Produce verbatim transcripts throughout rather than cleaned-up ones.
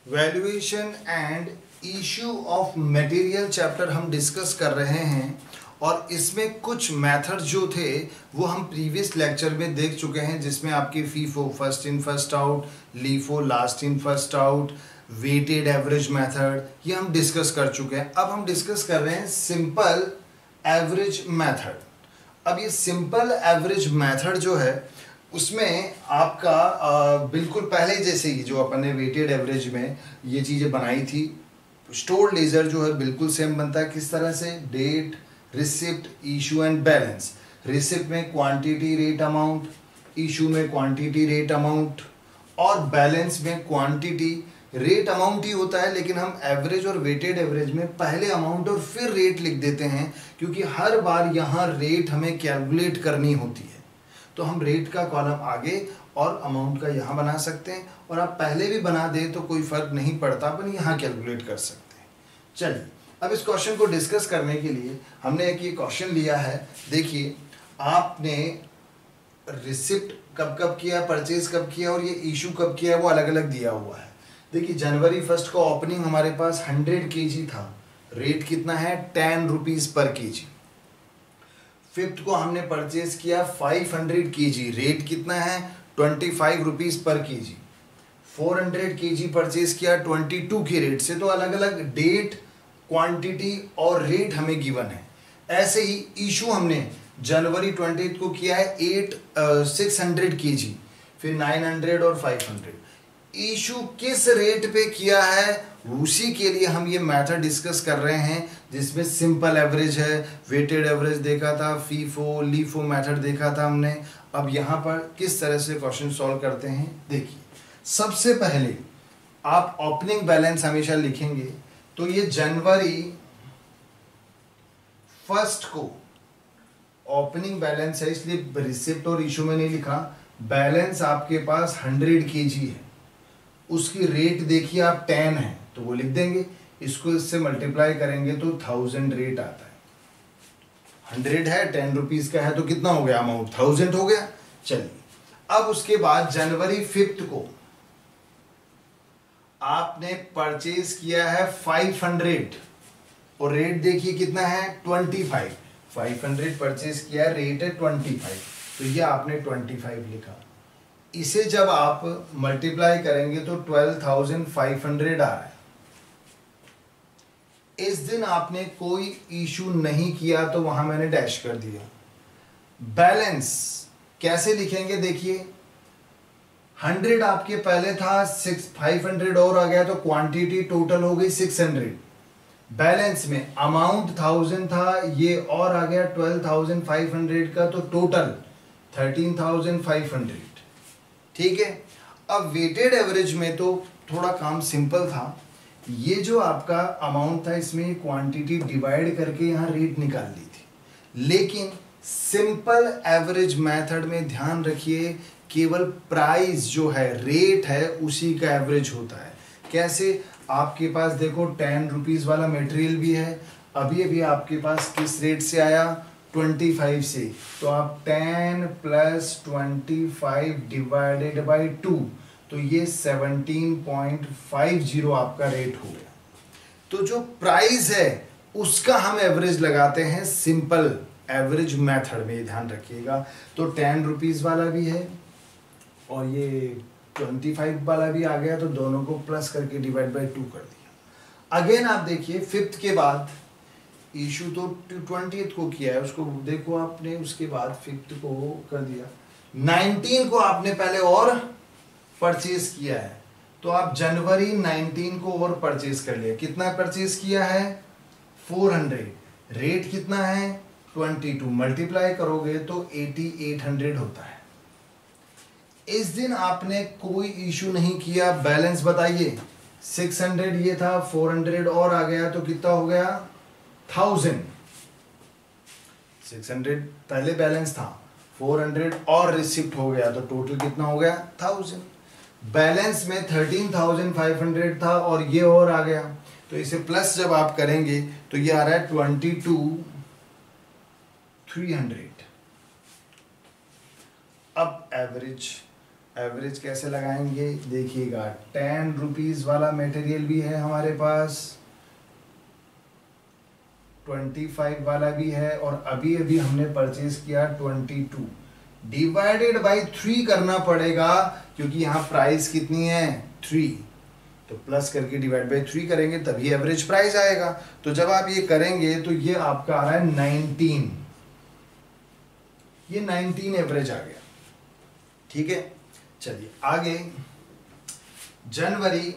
Valuation and issue of material chapter हम discuss कर रहे हैं और इसमें कुछ मेथड जो थे वो हम प्रीवियस लेक्चर में देख चुके हैं, जिसमें आपकी FIFO first in first out, LIFO last in first out, weighted average method, ये हम डिस्कस कर चुके हैं। अब हम डिस्कस कर रहे हैं सिंपल एवरेज मेथड। अब ये सिंपल एवरेज मेथड जो है उसमें आपका आ, बिल्कुल पहले जैसे ही जो अपन ने वेटेड एवरेज में ये चीज़ें बनाई थी, स्टोर्ड लेजर जो है बिल्कुल सेम बनता है। किस तरह से? Date, receipt, issue and balance. Receipt में क्वांटिटी, रेट, अमाउंट, इशू में क्वांटिटी, रेट, अमाउंट और बैलेंस में क्वांटिटी, रेट, अमाउंट ही होता है। लेकिन हम एवरेज और वेटेड एवरेज में पहले अमाउंट और फिर रेट लिख देते हैं, क्योंकि हर बार यहाँ रेट हमें कैलकुलेट करनी होती है। तो हम रेट का कॉलम आगे और अमाउंट का यहाँ बना सकते हैं, और आप पहले भी बना दें तो कोई फर्क नहीं पड़ता, अपन यहाँ कैलकुलेट कर सकते हैं। चलिए अब इस क्वेश्चन को डिस्कस करने के लिए हमने एक ये क्वेश्चन लिया है। देखिए, आपने रिसिप्ट कब कब किया, परचेज कब किया और ये इशू कब किया है वो अलग अलग दिया हुआ है। देखिए, जनवरी फर्स्ट को ओपनिंग हमारे पास हंड्रेड के जी था, रेट कितना है? टेन रुपीज़ पर के जी। फिफ्थ को हमने परचेज किया फाइव हंड्रेड के जी, रेट कितना है? ट्वेंटी फाइव रुपीज़ पर के जी। Four hundred K G purchase किया ट्वेंटी टू के रेट से। तो अलग अलग डेट, क्वांटिटी और रेट हमें गिवन है। ऐसे ही इशू हमने जनवरी ट्वेंटी को किया है eight six hundred K G, फिर नाइन हंड्रेड और फाइव हंड्रेड। इशू किस रेट पे किया है उसी के लिए हम ये मेथड डिस्कस कर रहे हैं, जिसमें सिंपल एवरेज है, वेटेड एवरेज देखा था, फीफो लीफो मेथड देखा था हमने। अब यहाँ पर किस तरह से क्वेश्चन सॉल्व करते हैं देखिए। सबसे पहले आप ओपनिंग बैलेंस हमेशा लिखेंगे, तो ये जनवरी फर्स्ट को ओपनिंग बैलेंस है, इसलिए रिसिप्ट और इशू में नहीं लिखा। बैलेंस आपके पास हंड्रेड के जी है, उसकी रेट देखिए आप टेन है तो वो लिख देंगे। इसको इससे मल्टीप्लाई करेंगे तो थाउजेंड रेट आता है। हंड्रेड है, टेन रुपीज का है, तो कितना हो गया अमाउंट? थाउजेंड हो गया। चलिए, अब उसके बाद जनवरी फिफ्थ को आपने परचेज किया है फाइव हंड्रेड और रेट देखिए कितना है? Twenty five. Five hundred purchase किया है, रेट है ट्वेंटी फाइव, तो ये आपने ट्वेंटी फाइव लिखा। इसे जब आप मल्टीप्लाई करेंगे तो ट्वेल्व थाउजेंड फाइव हंड्रेड आ रहा है। इस दिन आपने कोई इशू नहीं किया तो वहां मैंने डैश कर दिया। बैलेंस कैसे लिखेंगे? देखिए, हंड्रेड आपके पहले था, सिक्स फाइव हंड्रेड और आ गया तो क्वांटिटी टोटल हो गई सिक्स हंड्रेड। बैलेंस में अमाउंट थाउजेंड था, ये और आ गया ट्वेल्व थाउजेंड फाइव हंड्रेड का, तो total thirteen thousand five hundred. ठीक है। अब वेटेड एवरेज में तो थोड़ा काम सिंपल था। ये जो आपका अमाउंट था, इसमें क्वांटिटी डिवाइड करके यहाँ रेट निकाल ली थी। लेकिन सिंपल एवरेज मेथड में ध्यान रखिए, केवल प्राइस जो है, रेट है, उसी का एवरेज होता है। कैसे? आपके पास देखो टेन रुपीज वाला मटेरियल भी है, अभी अभी आपके पास किस रेट से आया? ट्वेंटी फाइव से। तो आप ten plus twenty five divided by two, तो ये सेवनटीन पॉइंट फाइव जीरो आपका रेट हो गया। तो जो प्राइस है उसका हम एवरेज लगाते हैं सिंपल एवरेज मेथड में, ध्यान रखिएगा। तो टेन रुपीज वाला भी है और ये ट्वेंटी फाइव वाला भी आ गया, तो दोनों को प्लस करके डिवाइड बाई टू कर दिया। अगेन आप देखिए, फिफ्थ के बाद इशू तो ट्वेंटी को किया है, उसको देखो आपने, उसके बाद फिफ्थ को कर दिया। नाइनटीन को आपने पहले और परचेज किया है, तो आप जनवरी नाइनटीन को और परचेज कर लिया। कितना परचेज किया है? Four hundred. रेट कितना है? Twenty to. मल्टीप्लाई करोगे तो एटी एट हंड्रेड होता है। इस दिन आपने कोई इशू नहीं किया। बैलेंस बताइए, सिक्स हंड्रेड ये था, फोर हंड्रेड और आ गया तो कितना हो गया? थाउजेंड। सिक्स हंड्रेड पहले बैलेंस था, फोर हंड्रेड और रिसिप्ट हो गया, तो टोटल कितना हो गया? थाउजेंड। बैलेंस में थर्टीन थाउजेंड फाइव हंड्रेड था और ये और आ गया, तो इसे प्लस जब आप करेंगे तो ये आ रहा है ट्वेंटी टू थ्री हंड्रेड। अब एवरेज एवरेज कैसे लगाएंगे देखिएगा, टेन रुपीज वाला मटेरियल भी है हमारे पास, ट्वेंटी फाइव वाला भी है, और अभी अभी हमने परचेज किया twenty two, divided by three करना पड़ेगा क्योंकि यहाँ प्राइस कितनी है थ्री, तो प्लस करके डिवाइड बाई थ्री करेंगे तभी एवरेज प्राइस आएगा। तो जब आप ये करेंगे तो ये आपका आ रहा है नाइनटीन, ये नाइनटीन एवरेज आ गया। ठीक है, चलिए आगे, जनवरी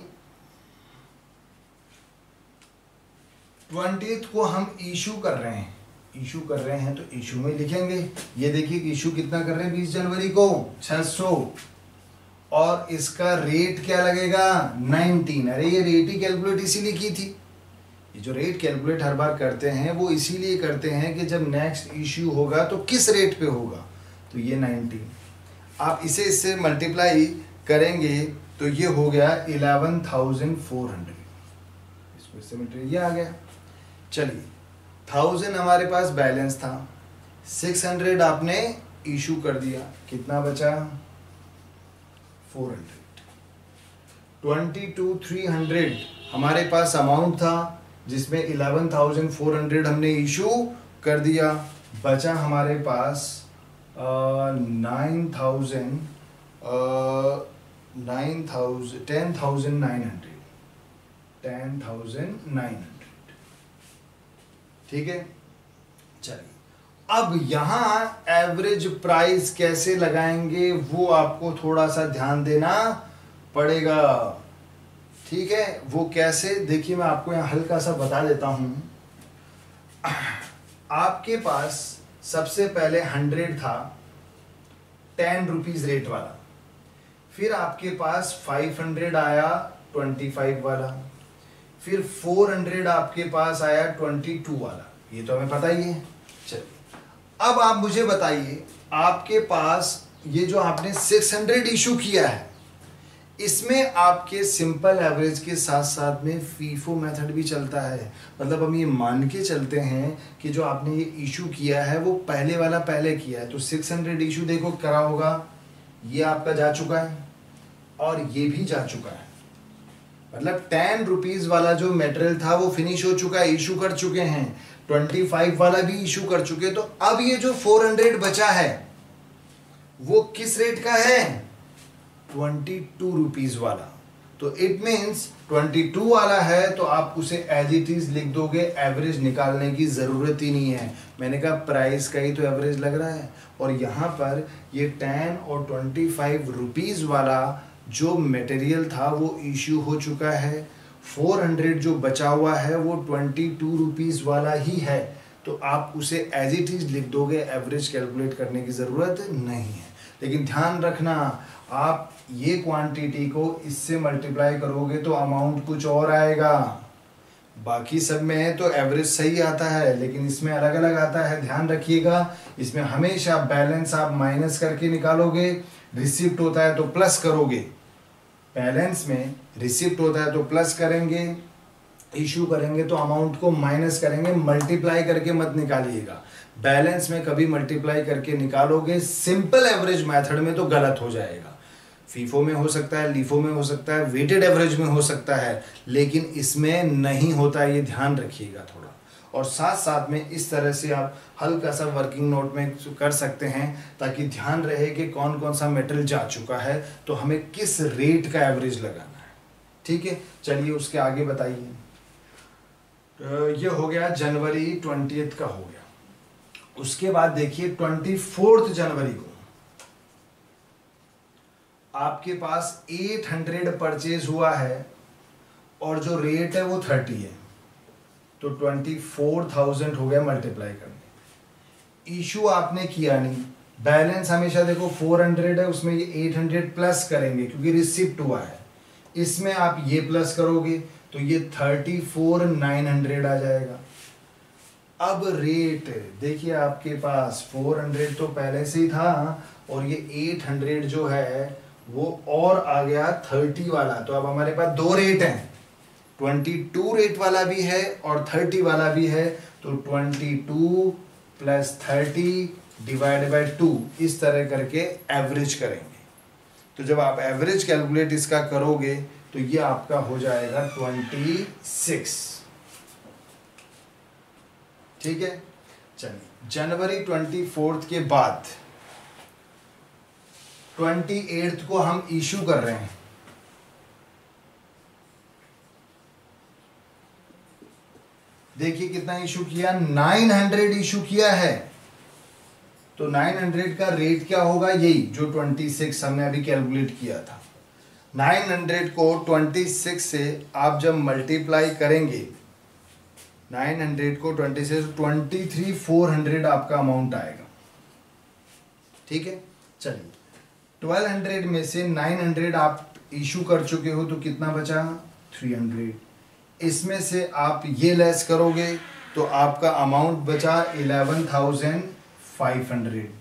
ट्वेंटियथ को हम इशू कर रहे हैं, इशू कर रहे हैं तो इशू में लिखेंगे, ये देखिए कि इशू कितना कर रहे हैं बीस जनवरी को छह सौ, और इसका रेट क्या लगेगा नाइनटीन। अरे ये रेट ही कैलकुलेट इसीलिए की थी, ये जो रेट कैलकुलेट हर बार करते हैं वो इसीलिए करते हैं कि जब नेक्स्ट इशू होगा तो किस रेट पे होगा, तो ये नाइनटीन, आप इसे इससे मल्टीप्लाई करेंगे तो ये हो गया इलेवन थाउजेंड फोर हंड्रेड, इसको इससे मल्टीप्लाई ये आ गया। चलिए थाउजेंड हमारे पास बैलेंस था, सिक्स हंड्रेड आपने इशू कर दिया, कितना बचा four hundred, twenty two three hundred हमारे पास अमाउंट था जिसमें इलेवन थाउजेंड फोर हंड्रेड हमने इशू कर दिया, बचा हमारे पास nine thousand nine thousand ten thousand nine hundred ten thousand nine hundred ठीक है। चलिए अब यहां एवरेज प्राइस कैसे लगाएंगे वो आपको थोड़ा सा ध्यान देना पड़ेगा। ठीक है, वो कैसे देखिए मैं आपको यहां हल्का सा बता देता हूं। आपके पास सबसे पहले हंड्रेड था, टेन रुपीज रेट वाला, फिर आपके पास फाइव हंड्रेड आया ट्वेंटी फाइव वाला, फिर फोर हंड्रेड आपके पास आया ट्वेंटी टू वाला, ये तो हमें पता ही है। चलिए अब आप मुझे बताइए, आपके पास ये जो आपने सिक्स हंड्रेड इशू किया है, इसमें आपके सिंपल एवरेज के साथ साथ में फीफो मेथड भी चलता है। मतलब हम ये मान के चलते हैं कि जो आपने ये इशू किया है वो पहले वाला पहले किया है, तो सिक्स हंड्रेड इशू देखो करा होगा, ये आपका जा चुका है और ये भी जा चुका है। मतलब टेन रुपीज वाला जो मटेरियल था वो फिनिश हो चुका है, इशू कर चुके हैं, ट्वेंटी फाइव वाला भी इशू कर चुके। तो अब ये जो फोर हंड्रेड बचा है वो किस रेट का है, ट्वेंटी टू रुपीज वाला। तो इट मीन्स ट्वेंटी टू वाला है तो आप उसे एज इट इज लिख दोगे, एवरेज निकालने की जरूरत ही नहीं है। मैंने कहा प्राइस का ही तो एवरेज लग रहा है, और यहाँ पर ये टेन और ट्वेंटी फाइव रुपीज वाला जो मटेरियल था वो इश्यू हो चुका है, फोर हंड्रेड जो बचा हुआ है वो ट्वेंटी टू रुपीज वाला ही है, तो आप उसे एज इट इज लिख दोगे, एवरेज कैलकुलेट करने की ज़रूरत नहीं है। लेकिन ध्यान रखना, आप ये क्वांटिटी को इससे मल्टीप्लाई करोगे तो अमाउंट कुछ और आएगा। बाकी सब में तो एवरेज सही आता है, लेकिन इसमें अलग अलग आता है, ध्यान रखिएगा। इसमें हमेशा बैलेंस आप माइनस करके निकालोगे, रिसिप्ट होता है तो प्लस करोगे। बैलेंस में रिसिप्ट होता है तो प्लस करेंगे, इशू करेंगे तो अमाउंट को माइनस करेंगे, मल्टीप्लाई करके मत निकालिएगा। बैलेंस में कभी मल्टीप्लाई करके निकालोगे, सिंपल एवरेज मेथड में तो गलत हो जाएगा। फीफो में हो सकता है, लीफो में हो सकता है, वेटेड एवरेज में हो सकता है, लेकिन इसमें नहीं होता है, ये ध्यान रखिएगा थोड़ा। और साथ साथ में इस तरह से आप हल्का सा वर्किंग नोट में कर सकते हैं ताकि ध्यान रहे कि कौन कौन सा मेटल जा चुका है तो हमें किस रेट का एवरेज लगाना है। ठीक है, चलिए उसके आगे बताइए। तो ये हो गया जनवरी ट्वेंटियथ का हो गया। उसके बाद देखिए ट्वेंटी फोर्थ जनवरी को आपके पास एट हंड्रेड परचेज हुआ है और जो रेट है वो थर्टी है, तो ट्वेंटी फोर थाउजेंड हो गया मल्टीप्लाई करने। इशू आपने किया नहीं, बैलेंस हमेशा देखो फोर हंड्रेड है, उसमें ये एट हंड्रेड प्लस करेंगे क्योंकि रिसिप्ट हुआ है, इसमें आप ये प्लस करोगे तो ये थर्टी फोर नाइन हंड्रेड आ जाएगा। अब रेट देखिए आपके पास फोर हंड्रेड तो पहले से ही था और ये एट हंड्रेड जो है वो और आ गया थर्टी वाला, तो अब हमारे पास दो रेट हैं, ट्वेंटी टू रेट वाला भी है और थर्टी वाला भी है, तो twenty two plus thirty divide by two, इस तरह करके एवरेज करेंगे। तो जब आप एवरेज कैलकुलेट इसका करोगे तो ये आपका हो जाएगा ट्वेंटी सिक्स। ठीक है, चलिए जनवरी ट्वेंटी फोर्थ के बाद ट्वेंटी एट्थ को हम इशू कर रहे हैं। देखिए कितना इशू किया, नाइन हंड्रेड इशू किया है। तो नाइन हंड्रेड का रेट क्या होगा, यही जो ट्वेंटी सिक्स हमने अभी कैलकुलेट किया था। नाइन हंड्रेड को ट्वेंटी सिक्स से आप जब मल्टीप्लाई करेंगे, नाइन हंड्रेड को twenty six, twenty three four hundred आपका अमाउंट आएगा। ठीक है, चलिए ट्वेल्व हंड्रेड में से नाइन हंड्रेड आप इशू कर चुके हो तो कितना बचा, थ्री हंड्रेड। इसमें से आप ये लेस करोगे तो आपका अमाउंट बचा इलेवन थाउजेंड फाइव हंड्रेड।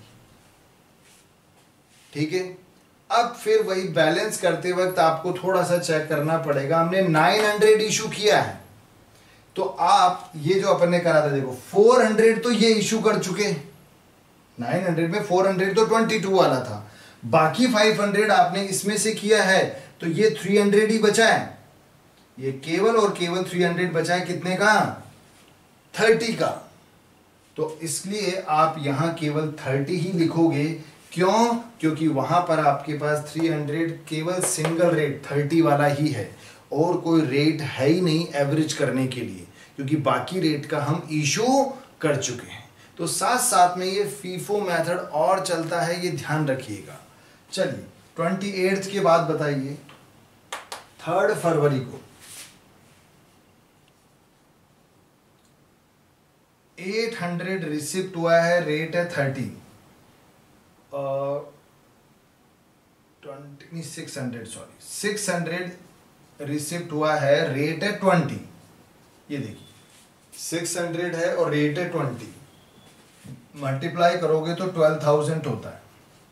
ठीक है, अब फिर वही बैलेंस करते वक्त आपको थोड़ा सा चेक करना पड़ेगा। हमने नाइन हंड्रेड इशू किया है तो आप ये जो अपन ने करा था, देखो फोर हंड्रेड तो ये इशू कर चुके, नाइन हंड्रेड में फोर हंड्रेड तो ट्वेंटी टू वाला था, बाकी फाइव हंड्रेड आपने इसमें से किया है तो ये थ्री हंड्रेड ही बचा है। ये केवल और केवल थ्री हंड्रेड बचा है, कितने का, थर्टी का। तो इसलिए आप यहां केवल थर्टी ही लिखोगे। क्यों, क्योंकि वहां पर आपके पास थ्री हंड्रेड केवल सिंगल रेट थर्टी वाला ही है और कोई रेट है ही नहीं एवरेज करने के लिए, क्योंकि बाकी रेट का हम इशू कर चुके हैं। तो साथ साथ में ये फीफो मेथड और चलता है, ये ध्यान रखिएगा। चलिए ट्वेंटी एट्थ के बाद बताइए, थर्ड फरवरी को एट हंड्रेड रिसिप्ट हुआ है, रेट है thirty, twenty six hundred sorry six hundred receipt हुआ है, रेट है ट्वेंटी। ये देखिए सिक्स हंड्रेड है और रेट है ट्वेंटी, मल्टीप्लाई करोगे तो ट्वेल्व थाउजेंड होता है।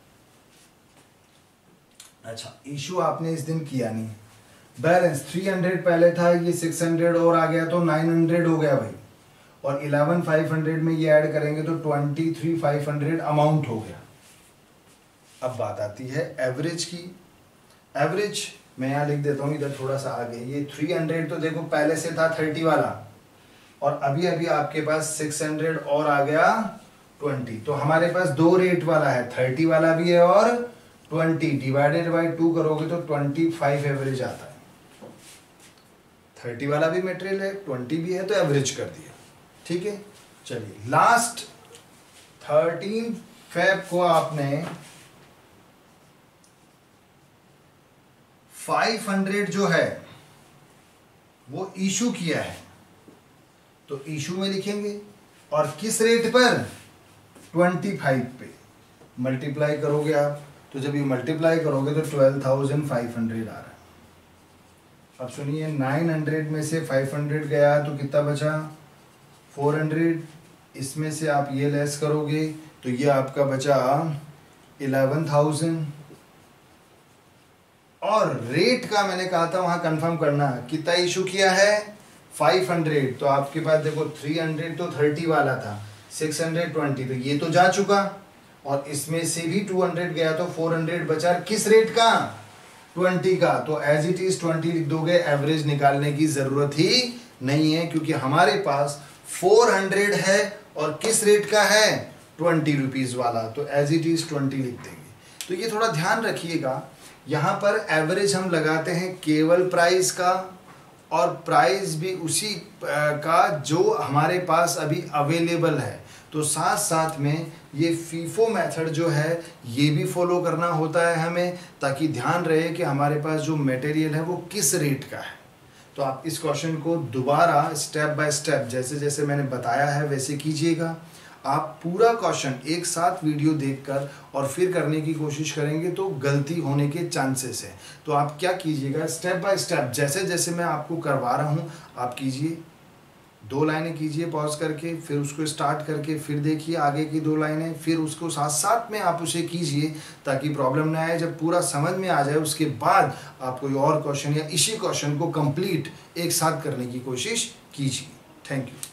अच्छा, इशू आपने इस दिन किया नहीं, बैलेंस थ्री हंड्रेड पहले था, ये सिक्स हंड्रेड और आ गया तो नाइन हंड्रेड हो गया भाई, और इलेवन फाइव हंड्रेड में ये ऐड करेंगे तो twenty three five hundred amount हो गया। अब बात आती है एवरेज की। एवरेज मैं यहाँ लिख देता हूँ इधर थोड़ा सा आगे, ये थ्री हंड्रेड तो देखो पहले से था थर्टी वाला, और अभी अभी आपके पास सिक्स हंड्रेड और आ गया ट्वेंटी। तो हमारे पास दो रेट वाला है, थर्टी वाला भी है और ट्वेंटी, डिवाइडेड बाई टू करोगे तो ट्वेंटी फाइव एवरेज आता है। थर्टी वाला भी मटेरियल है, ट्वेंटी भी है, तो एवरेज कर दिया। ठीक है, चलिए लास्ट थर्टीन फेब को आपने फाइव हंड्रेड जो है वो इशू किया है, तो इशू में लिखेंगे और किस रेट पर, ट्वेंटी फाइव पे मल्टीप्लाई करोगे आप, तो जब ये मल्टीप्लाई करोगे तो ट्वेल्व थाउजेंड फाइव हंड्रेड आ रहा है। अब सुनिए, नाइन हंड्रेड में से फाइव हंड्रेड गया तो कितना बचा, फोर हंड्रेड। इसमें से आप ये लेस करोगे तो ये आपका बचा इलेवन थाउजेंड। और रेट का मैंने कहा था वहां कंफर्म करना, कितना इशू किया है, फाइव हंड्रेड। तो आपके पास देखो थ्री हंड्रेड तो थर्टी वाला था, सिक्स हंड्रेड ट्वेंटी, तो ये तो जा चुका, और इसमें से भी टू हंड्रेड गया तो फोर हंड्रेड बचा, किस रेट का, ट्वेंटी का। तो एज इट इज ट्वेंटी लिख दोगे, एवरेज निकालने की जरूरत ही नहीं है, क्योंकि हमारे पास फोर हंड्रेड है और किस रेट का है, ट्वेंटी रुपीज वाला, तो एज इट इज ट्वेंटी लिख देंगे। तो ये थोड़ा ध्यान रखिएगा, यहाँ पर एवरेज हम लगाते हैं केवल प्राइस का, और प्राइस भी उसी का जो हमारे पास अभी अवेलेबल है। तो साथ साथ में ये फीफो मेथड जो है ये भी फॉलो करना होता है हमें, ताकि ध्यान रहे कि हमारे पास जो मटेरियल है वो किस रेट का है। तो आप इस क्वेश्चन को दोबारा स्टेप बाय स्टेप जैसे जैसे मैंने बताया है वैसे कीजिएगा। आप पूरा क्वेश्चन एक साथ वीडियो देखकर और फिर करने की कोशिश करेंगे तो गलती होने के चांसेस है। तो आप क्या कीजिएगा, स्टेप बाय स्टेप जैसे जैसे मैं आपको करवा रहा हूँ आप कीजिए, दो लाइनें कीजिए पॉज करके, फिर उसको स्टार्ट करके फिर देखिए आगे की दो लाइनें, फिर उसको साथ साथ में आप उसे कीजिए ताकि प्रॉब्लम ना आए। जब पूरा समझ में आ जाए उसके बाद आप कोई और क्वेश्चन या इसी क्वेश्चन को कंप्लीट एक साथ करने की कोशिश कीजिए। Thank you.